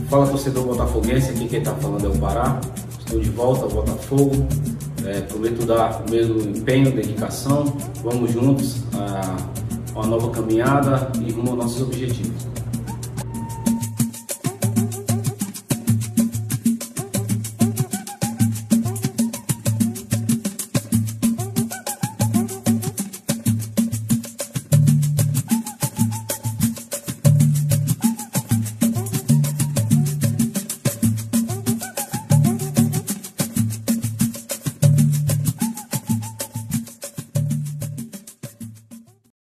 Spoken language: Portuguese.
Fala, torcedor botafoguense, aqui quem está falando é o Pará. Estou de volta ao Botafogo, prometo dar o mesmo empenho, dedicação. Vamos juntos a uma nova caminhada e rumo aos nossos objetivos.